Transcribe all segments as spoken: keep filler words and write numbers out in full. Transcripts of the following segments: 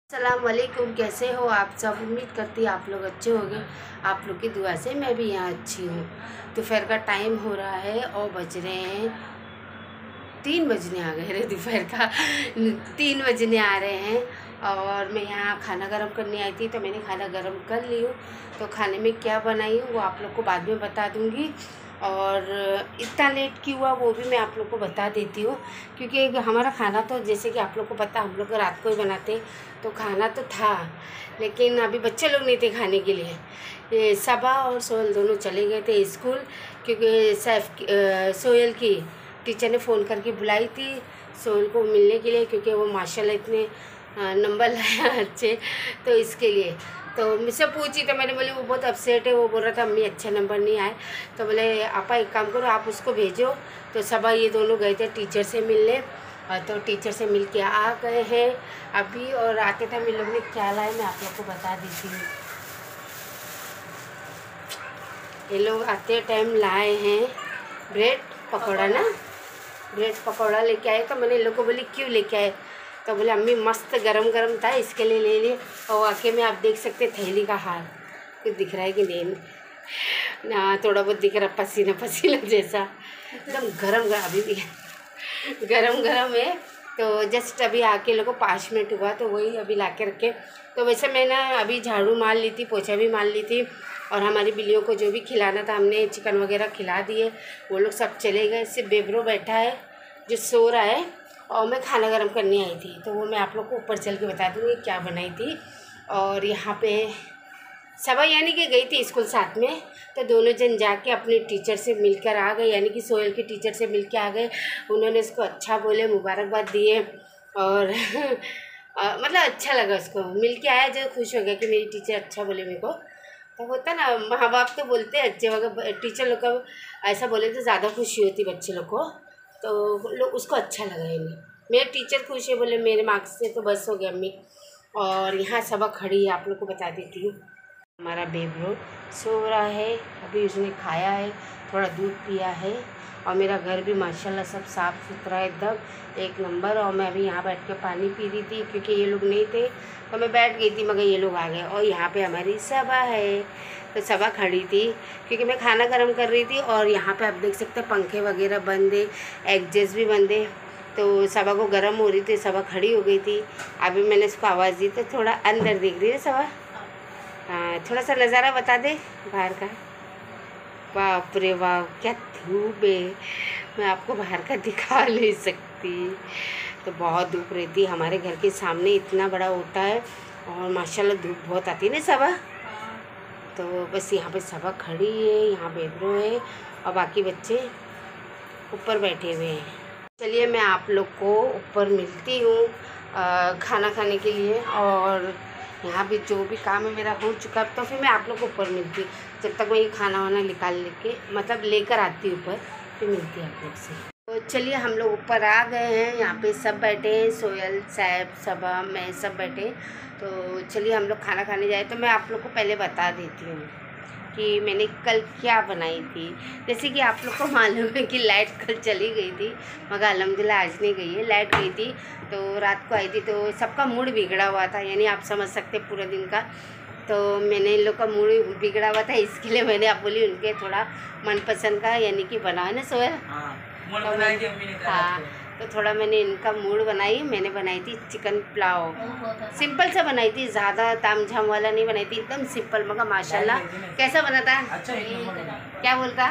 अस्सलाम वालेकुम। कैसे हो आप सब? उम्मीद करती आप लोग अच्छे होंगे। आप लोग की दुआ से मैं भी यहाँ अच्छी हूँ। दोपहर का टाइम हो रहा है और बज रहे हैं तीन बजने आ गए रे दोपहर का तीन बजने आ रहे हैं। और मैं यहाँ खाना गर्म करने आई थी तो मैंने खाना गर्म कर ली हूँ। तो खाने में क्या बनाई हूँ वो आप लोग को बाद में बता दूँगी। और इतना लेट क्यों हुआ वो भी मैं आप लोग को बता देती हूँ, क्योंकि हमारा खाना तो जैसे कि आप लोग को पता हम लोग रात को ही बनाते, तो खाना तो था लेकिन अभी बच्चे लोग नहीं थे खाने के लिए। ये सबा और सोहेल दोनों चले गए थे स्कूल, क्योंकि सैफ सोहेल की टीचर ने फ़ोन करके बुलाई थी सोहेल को मिलने के लिए, क्योंकि वो माशाल्लाह इतने नंबर लाया अच्छे, तो इसके लिए तो मुझसे पूछी तो मैंने बोली वो बहुत अपसेट है। वो बोल रहा था अम्मी अच्छे नंबर नहीं आए, तो बोले आपा एक काम करो आप उसको भेजो। तो सबा ये दोनों गए थे टीचर से मिलने, तो टीचर से मिल के आ गए हैं अभी। और आते टाइम इन लोग ने क्या लाया मैं आप लोग को बता देती हूँ। ये लोग आते टाइम लाए हैं ब्रेड पकौड़ा ना, ब्रेड पकौड़ा लेके आए। तो मैंने इन लोग को बोली क्यों लेके आए, तो बोले अम्मी मस्त गरम गरम था इसके लिए ले लिए। और वाकई में आप देख सकते थैली का हाल कुछ दिख रहा है कि नहीं ना, थोड़ा बहुत दिख रहा पसीना पसीना जैसा, एकदम गरम गरम अभी भी गरम गरम है। तो जस्ट अभी आके लोगों को पाँच मिनट हुआ तो वही अभी ला के रखे। तो वैसे मैं ना अभी झाड़ू मार ली थी, पोछा भी मार ली थी, और हमारी बिल्लियों को जो भी खिलाना था हमने चिकन वगैरह खिला दिए। वो लोग सब चले गए, सिर्फ बेबरो बैठा है जो सो रहा है। और मैं खाना गर्म करने आई थी तो वो मैं आप लोग को ऊपर चल के बता दूँगी क्या बनाई थी। और यहाँ पे सबा यानी कि गई थी स्कूल साथ में, तो दोनों जन जाके अपने टीचर से मिलकर आ गए, यानी कि सोहेल के टीचर से मिल के आ गए। उन्होंने उसको अच्छा बोले, मुबारकबाद दिए और आ, मतलब अच्छा लगा उसको मिल के आया, जो खुश हो गया कि मेरी टीचर अच्छा बोले मेरे को। तो होता ना माँ बाप तो बोलते हैं अच्छे वगैरह, टीचर लोग का ऐसा बोले तो ज़्यादा खुशी होती बच्चे लोग को, तो लोग उसको अच्छा लगा इन्हें। मेरे टीचर खुश है बोले मेरे मार्क्स से तो बस हो गया अम्मी। और यहाँ सबा खड़ी है आप लोग को बता देती हूँ। हमारा बेबरो सो रहा है, अभी उसने खाया है, थोड़ा दूध पिया है। और मेरा घर भी माशाल्लाह सब साफ़ सुथरा है एकदम एक नंबर। और मैं अभी यहाँ बैठ के पानी पी रही थी, क्योंकि ये लोग नहीं थे तो मैं बैठ गई थी, मगर ये लोग आ गए। और यहाँ पे हमारी सबा है, तो सबा खड़ी थी क्योंकि मैं खाना गर्म कर रही थी। और यहाँ पे आप देख सकते हैं पंखे वगैरह बंद है, एग्जस्ट भी बंद है। तो सबा को गर्म हो रही थी, सबा खड़ी हो गई थी। अभी मैंने उसको आवाज़ दी तो थोड़ा अंदर दिख रही है सबा। हाँ थोड़ा सा नज़ारा बता दे बाहर का। बाप रे वाह क्या धूप है, मैं आपको बाहर का दिखा नहीं सकती। तो बहुत धूप रहती है, हमारे घर के सामने इतना बड़ा होता है और माशाल्लाह धूप बहुत आती है ना सबा। तो बस यहाँ पे सबा खड़ी है, यहाँ बेबरो है और बाकी बच्चे ऊपर बैठे हुए हैं। चलिए मैं आप लोग को ऊपर मिलती हूँ खाना खाने के लिए। और यहाँ भी जो भी काम है मेरा हो चुका है, तो फिर मैं आप लोग को ऊपर मिलती हूँ। जब तक मैं ये खाना वाना निकाल लेके मतलब लेकर आती हूँ ऊपर, फिर मिलती है आप लोग से। तो चलिए हम लोग ऊपर आ गए हैं, यहाँ पे सब बैठे हैं, सोहेल सैफ सबा मैं सब बैठे। तो चलिए हम लोग खाना खाने जाए। तो मैं आप लोग को पहले बता देती हूँ कि मैंने कल क्या बनाई थी। जैसे कि आप लोग को मालूम है कि लाइट कल चली गई थी, मगर अल्हम्दुलिल्लाह आज नहीं गई है। लाइट गई थी तो रात को आई थी, तो सबका मूड बिगड़ा हुआ था, यानी आप समझ सकते पूरे दिन का। तो मैंने इन लोग का मूड बिगड़ा हुआ था, इसके लिए मैंने आप बोली उनके थोड़ा मनपसंद का यानी कि बनाया ना सोहेल। तो मैं हाँ तो थोड़ा मैंने इनका मूड बनाई। मैंने बनाई थी चिकन पुलाव, सिंपल सा बनाई थी, ज़्यादा ताम झाम वाला नहीं बनाई थी, एकदम सिंपल, मगर माशाल्लाह कैसा बना था। अच्छा क्या बोलता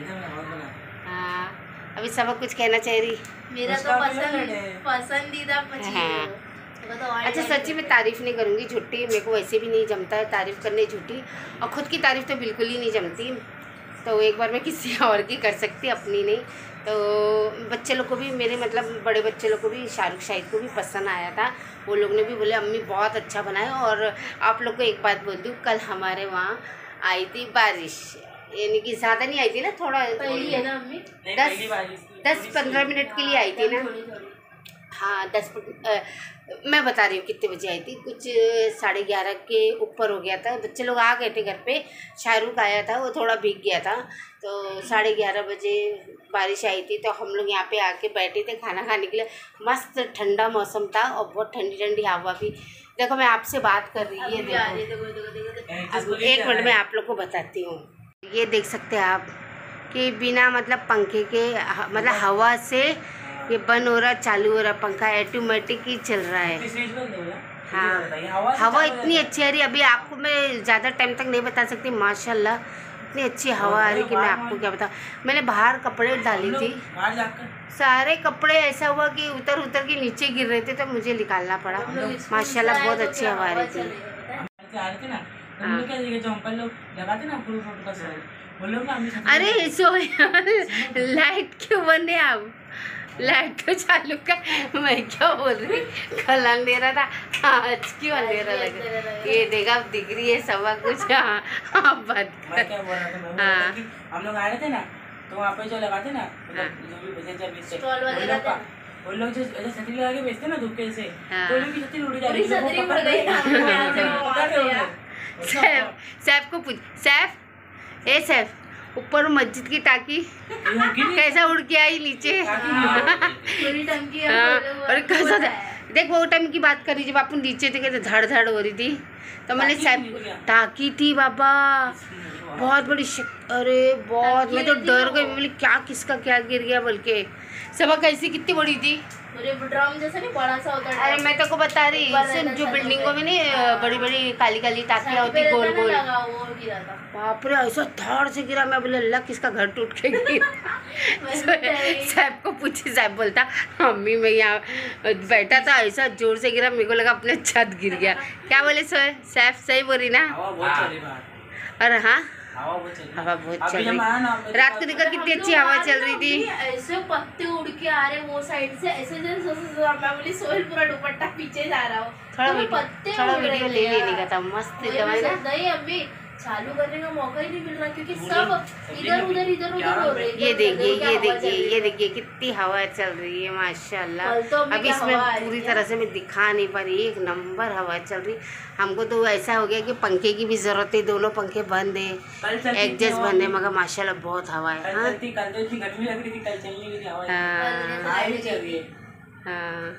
हाँ अभी सब कुछ कहना चाह रही। मेरा तो पसंद पसंदीदा हाँ तो अच्छा सच्ची में तारीफ़ नहीं करूँगी, झूठी मेरे को वैसे भी नहीं जमता है तारीफ़ करने झूठी, और ख़ुद की तारीफ़ तो बिल्कुल ही नहीं जमती। तो एक बार मैं किसी और की कर सकती, अपनी नहीं। तो बच्चे लोग को भी मेरे मतलब बड़े बच्चे लोग को भी शाहरुख शाहिद को भी पसंद आया था। वो लोग ने भी बोले अम्मी बहुत अच्छा बनाया। और आप लोग को एक बात बोल दूँ, कल हमारे वहाँ आई थी बारिश, यानी कि ज़्यादा नहीं आई थी ना, थोड़ा पहली है ना अम्मी, दस दस पंद्रह मिनट के लिए आई थी ना। हाँ दस आ, मैं बता रही हूँ कितने बजे आई थी, कुछ साढ़े ग्यारह के ऊपर हो गया था। बच्चे लोग आ गए थे घर पे, शाहरुख आया था, वो थोड़ा भीग गया था। तो साढ़े ग्यारह बजे बारिश आई थी, तो हम लोग यहाँ पे आके बैठे थे खाना खाने के लिए। मस्त ठंडा मौसम था और बहुत ठंडी ठंडी हवा भी, देखो मैं आपसे बात कर रही हूँ, ये अभी आ रही है, देखो देखो देखो देखो देखो। अब एक मिनट में आप लोग को बताती हूँ। ये देख सकते हैं आप कि बिना मतलब पंखे के ह- मतलब हवा से ये बंद हो रहा चालू हो रहा, पंखा ऑटोमेटिक ही चल रहा है। हाँ हवा इतनी अच्छी आ रही, अभी आपको मैं ज़्यादा टाइम तक नहीं बता सकती, माशाल्लाह इतनी अच्छी हवा आ रही कि मैं आपको क्या बताऊँ। मैंने बाहर कपड़े डाली थी, सारे कपड़े ऐसा हुआ कि उतर उतर के नीचे गिर रहे थे तो मुझे निकालना पड़ा। माशाल्लाह बहुत अच्छी हवा आ रही थी। अरे सो लाइट क्यों बने आप, लाइट तो चालू कर, मैं क्या बोल रही, कल अंधेरा था आज क्यों अंधेरा लगा। ये देखा अब दिख रही है सवा कुछ। हाँ हाँ बात मैं क्या बोल रहा था, मैं बोल रहा था कि हम लोग आए थे ना तो वहाँ पे जो लगाते ना जो भी बेचते स्टॉल वगैरह थे, वो लोग जो ऐसे छतरी लगा के बेचते ना धूप से, हाँ। तो उनकी छतरी उड़ी जा रही पूरी छतरी उड़ गई। यहाँ से वहाँ से यहाँ। सैफ सैफ को पूछ, सैफ ए सैफ ऊपर मस्जिद की टाकी कैसा उड़ के आई नीचे। पूरी टंकी है, हाँ, बोलो, वो और कैसा बोलता था, है। देख वो टाइम की बात करी जब आप नीचे थे कैसे धड़ धड़ हो रही थी, तो मैंने सैफ टाकी थी बाबा बहुत बड़ी शक, अरे बहुत, मैं तो डर गई, बोली क्या किसका क्या गिर गया, बल्कि सबा कैसी कितनी बड़ी थी। पूरे ड्रम जैसा नहीं बड़ा सा होता है। अरे मैं तो को बता रही सुन, जो बिल्डिंगों में नहीं बड़ी बड़ी काली काली टाकियाँ होती गोल गोल, बाप रे ऐसा धड़ से गिरा, मैं बोले अल्लाह किसका घर टूट के गिरा। साहब को पूछी, साहब बोलता मम्मी मैं यहाँ बैठा था ऐसा जोर से गिरा, मेरे को लगा अपने छत गिर गया। क्या बोले साहब, सही बोली ना। अरे हाँ हवा बहुत चल रही, रात को देखा कितनी अच्छी हवा चल रही थी। ऐसे पत्ते उड़ के आ रहे वो साइड से, ऐसे जैसे मैं बोली सोहेल पूरा दुपट्टा पीछे जा रहा हो, थोड़ा पत्ते थोड़ा वीडियो ले लेने का था, मस्त एकदम। नहीं अभी चालू करने का मौका ही नहीं मिल रहा क्योंकि सब इधर उधर इधर उधर हो रहे हैं। ये देखिए ये देखिए ये देखिए कितनी हवा चल रही है माशाल्लाह। तो अब इसमें पूरी तरह से मैं दिखा नहीं पा रही, एक नंबर हवा चल रही। हमको तो ऐसा हो गया कि पंखे की भी जरूरत है, दोनों पंखे बंद है, एडजस्ट बंद है, मगर माशाल्लाह बहुत हवा है। हाँ हाँ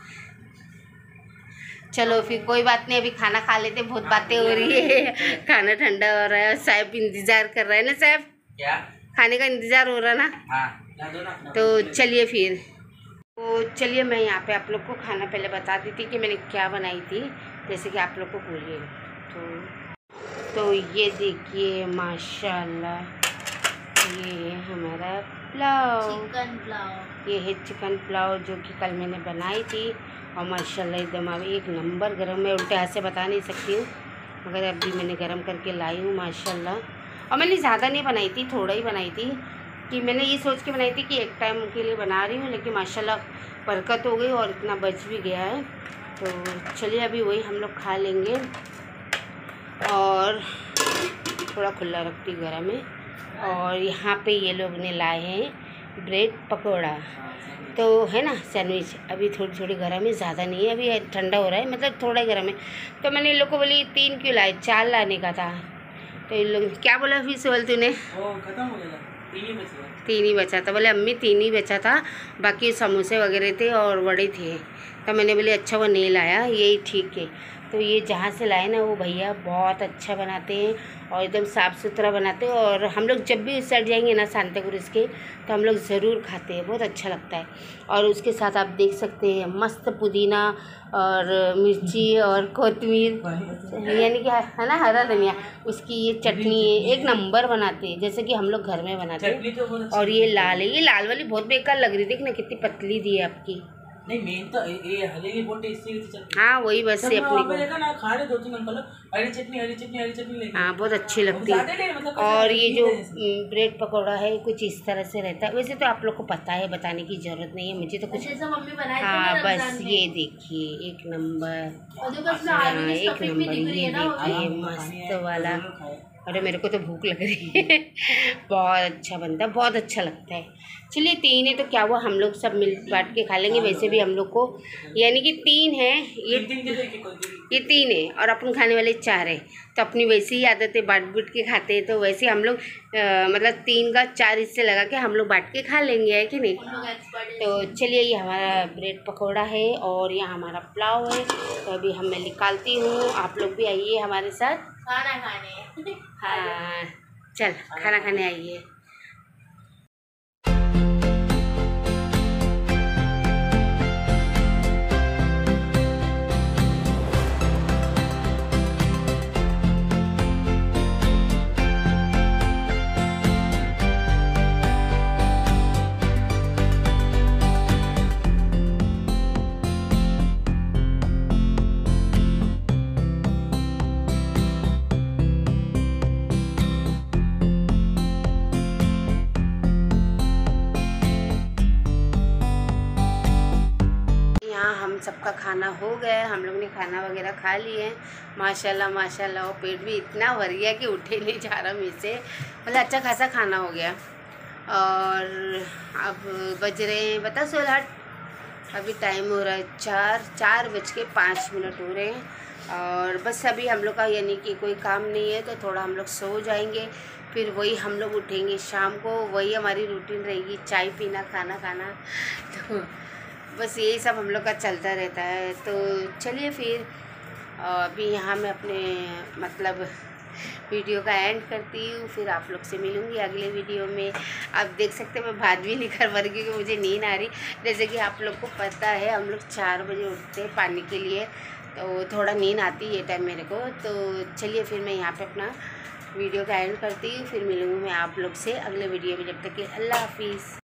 चलो फिर कोई बात नहीं, अभी खाना खा लेते, बहुत बातें हो रही है, खाना ठंडा हो रहा है, साहब इंतजार कर रहा है ना, साहब क्या खाने का इंतजार हो रहा ना। हाँ, तो चलिए फिर, तो चलिए मैं यहाँ पे आप लोग को खाना पहले बता दी थी कि मैंने क्या बनाई थी, जैसे कि आप लोग को बोलिए। तो तो ये देखिए माशाल्लाह ये हमारा पुलाव, चिकन पुलाव, ये है चिकन पुलाव जो कि कल मैंने बनाई थी, और माशाल्लाह एकदम अभी एक नंबर गरम, मैं उल्टे हाथ से बता नहीं सकती हूँ, मगर अभी मैंने गरम करके लाई हूँ माशाल्लाह। और मैंने ज़्यादा नहीं बनाई थी, थोड़ा ही बनाई थी, कि मैंने ये सोच के बनाई थी कि एक टाइम के लिए बना रही हूँ, लेकिन माशाल्लाह बरकत हो गई और इतना बच भी गया है। तो चलिए अभी वही हम लोग खा लेंगे, और थोड़ा खुला रखती गरम में। और यहाँ पे ये लोग ने लाए हैं ब्रेड पकौड़ा, तो है ना सैंडविच, अभी थोड़ी थोड़ी गर्म है, ज़्यादा नहीं है, अभी ठंडा हो रहा है, मतलब थोड़ा ही गर्म है। तो मैंने इन लोग को बोली तीन क्यों लाए, चार लाने का था, तो इन लोग क्या बोला फिर सोल तूने, खत्म हो गया, तीन ही बचा तीन ही बचा था, बोले अम्मी तीन ही बचा था, बाकी समोसे वगैरह थे और वड़े थे। तो मैंने बोले अच्छा वो नहीं लाया, यही ठीक है। तो ये जहाँ से लाए ना वो भैया बहुत अच्छा बनाते हैं और एकदम साफ़ सुथरा बनाते हैं, और हम लोग जब भी उस साइड जाएंगे ना सांताक्रूज़ के, तो हम लोग ज़रूर खाते हैं, बहुत अच्छा लगता है। और उसके साथ आप देख सकते हैं मस्त पुदीना और मिर्ची और कोतमीर, यानी कि है ना हरा धनिया, उसकी ये चटनी है, एक नंबर बनाते हैं जैसे कि हम लोग घर में बनाते हैं। और ये लाल है, ये लाल वाली बहुत बेकार लग रही थी, देखना कितनी पतली दी है आपकी। नहीं मेन तो ये हले की बोलते इससे भी चलती। हाँ वही बस से अपनी को देखा ना, खा रहे दो तीन अंकल हरी चटनी हरी चटनी हरी चटनी लेके, हाँ बहुत अच्छी लगती है। मतलब और ये जो ब्रेड पकौड़ा है कुछ इस तरह से रहता है, वैसे तो आप लोग को पता है, बताने की ज़रूरत नहीं है, मुझे तो कुछ जैसा मम्मी बनाई थी हाँ ना बस रमजान में। ये देखिए एक नंबर, और देखो इसमें आलू की एक स्टफिंग भी नंबर, दिख रही ये है ना, देखिए मस्त वाला अरे मेरे को तो भूख लग रही है। बहुत अच्छा बनता है, बहुत अच्छा लगता है। चलिए तीन है तो क्या हुआ, हम लोग सब मिल बांट के खा लेंगे। वैसे भी हम लोग को यानी कि तीन है, ये ये तीन है और अपन खाने वाले चार है, तो अपनी वैसी ही आदत है, बांट बूट के खाते हैं। तो वैसे हम लोग मतलब तीन का चार हिस्से लगा के हम लोग बांट के खा लेंगे, है कि नहीं। तो चलिए ये हमारा ब्रेड पकौड़ा है और यहाँ हमारा पुलाव है। तो अभी हम मैं निकालती हूँ, आप लोग भी आइए हमारे साथ खाना खाने। हाँ चल खाना खाने आइए। हम सबका खाना हो गया, हम लोग ने खाना वगैरह खा लिए माशाल्लाह माशाल्लाह। और पेट भी इतना भर गया कि उठे नहीं जा रहा मुझ से, मतलब अच्छा खासा खाना हो गया। और अब बज रहे हैं बता सोलह, अभी टाइम हो रहा है चार चार बज के पाँच मिनट हो रहे हैं। और बस अभी हम लोग का यानी कि कोई काम नहीं है तो थोड़ा हम लोग सो जाएंगे, फिर वही हम लोग उठेंगे शाम को, वही हमारी रूटीन रहेगी, चाय पीना खाना खाना। तो बस यही सब हम लोग का चलता रहता है। तो चलिए फिर अभी यहाँ मैं अपने मतलब वीडियो का एंड करती हूँ, फिर आप लोग से मिलूँगी अगले वीडियो में। आप देख सकते हैं मैं भात भी नहीं कर पा रही क्योंकि मुझे नींद आ रही। जैसे कि आप लोग को पता है हम लोग चार बजे उठते हैं पानी के लिए, तो थोड़ा नींद आती है ये टाइम मेरे को। तो चलिए फिर मैं यहाँ पे अपना वीडियो का एंड करती हूँ, फिर मिलूँगी मैं आप लोग से अगले वीडियो में। जब तक कि अल्लाह हाफिज़।